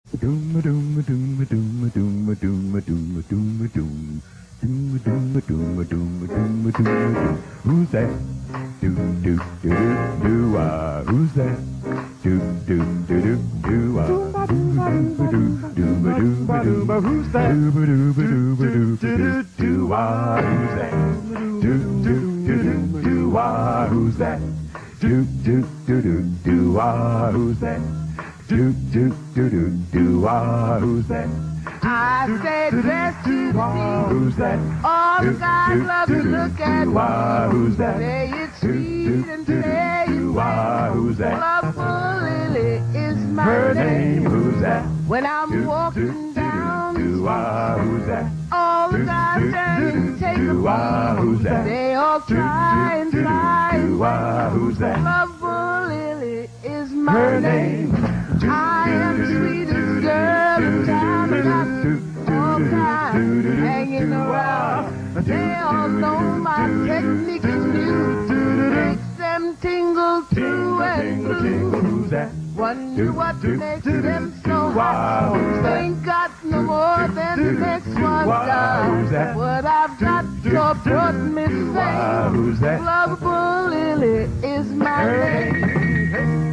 Doom doom doom doom doom doom doom doom doom. Doom doom doom doom doom doom. Who's that? Do do do do do ah. Who's that? Do do do do do ah. Do do do do. Who's that? Do do do do do do ah. Who's that? Do do do do do ah. Who's that? Do do do do do ah. Who's that? Do do do do do ah. Who's that? I said dressed to see. Who's that? All the guys love to look at me. Who's that? Play it sweet and play it sweet. Who's that? Lovable Lily is my Her name. Who's that? When I'm walking down the street, Who's that? all the guys turn and take a Who's beat. that? They all try and try and try. Who's that? Lovable Lily is my Her name. I am the sweetest girl in town. I got all kinds hanging around. They all know my technique is new. Makes them tingle too and blue. Who's that? Wonder what makes them so hot. Ain't got no more than the next one does. What I've got sure brought me fame. Who's that? Lovable Lily is my name.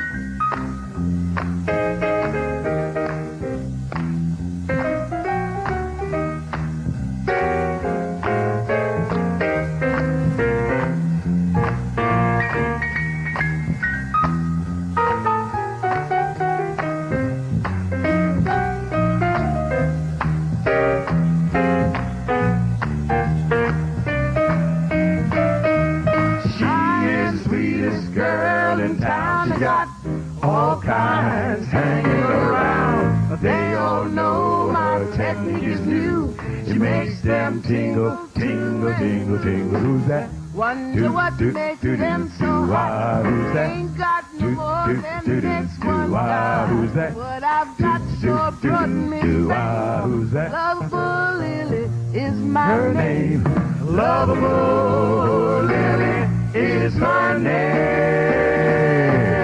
All kinds hanging around. They all know my technique is new. It makes them tingle, tingle, tingle, tingle. Who's that? Wonder what makes them so hot. Who's that? Ain't got no more than the next one does. Who's that? What I've got sure brought me fame. Who's that? Lovable Lily is my Her name. Lovable Lily is her name.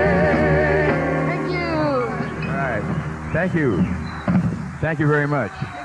Thank you. Thank you very much.